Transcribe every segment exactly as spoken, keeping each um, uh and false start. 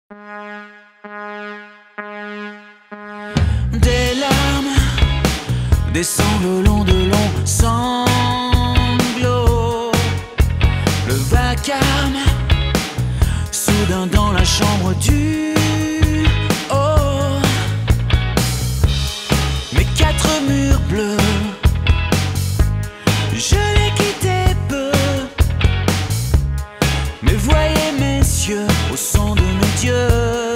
Des larmes descendent le long de longs sanglots. Le vacarme soudain dans la chambre du haut. Mes quatre murs bleus, je les quittais peu. Mais voyez messieurs, au son de mes dieux,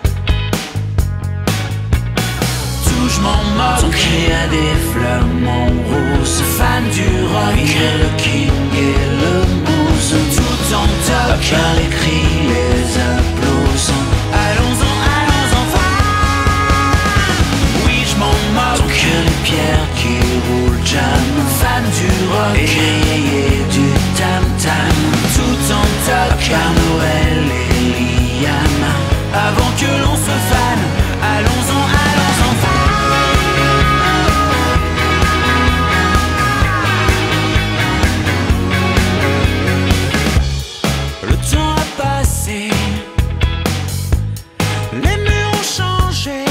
je m'en moque. Ton cri a des flamants roses, fan du rock, il est le king et le mousse. Tout en toc, car les cris, les applaudissements. Allons-en, allons-en, oui, je m'en moque. Ton cœur, les pierres qui roulent, jam, fan du rock et et du tam-tam. Tout en toc, car Noël et Liam. Avant que l'on se fane, allons-en, allons-en, les murs ont changé,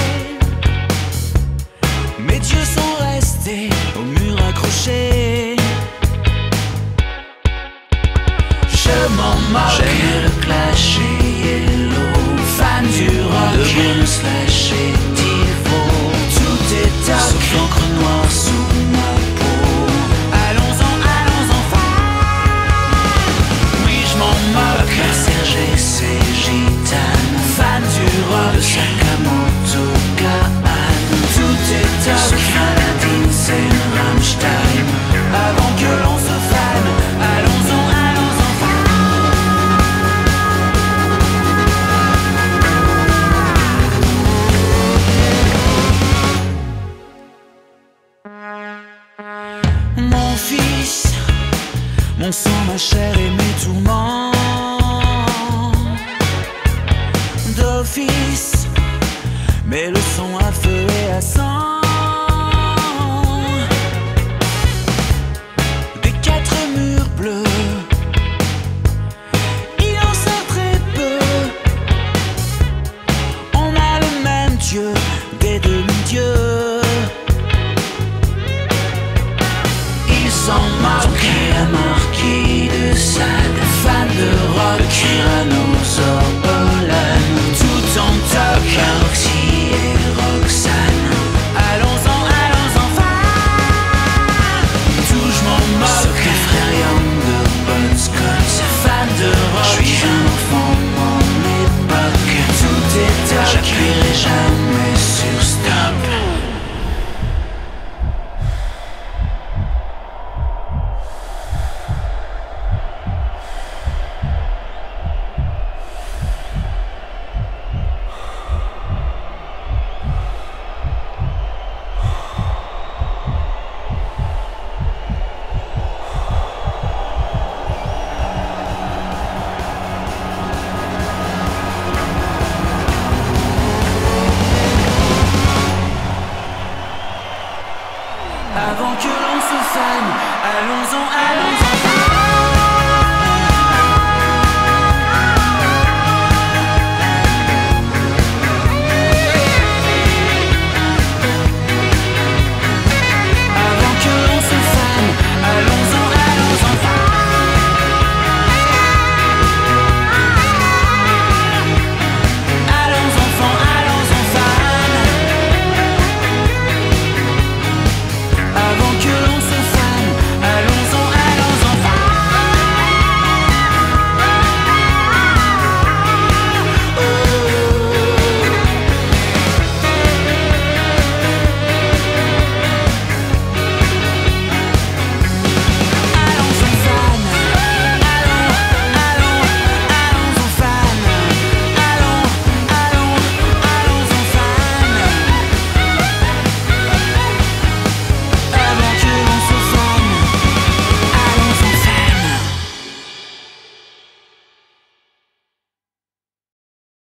mes dieux sont restés au mur accrochés. Je m'en moque, j'aime le clash et yellow, fan du rock, de bonus slash et divo. Tout est top, sauf l'encre noire sous ma peau. Allons-en, allons-en, oui je m'en moque. Serge et ses gitanes, fan du rock, de Sakamoto Khan. Tout est top, sauf Aladdin, c'est Rammstein. Avant que l'on se fane, allons-en, allons-en, mon fils, mon sang, ma chair et mes tourments. D'office, mais le son à feu et à sang.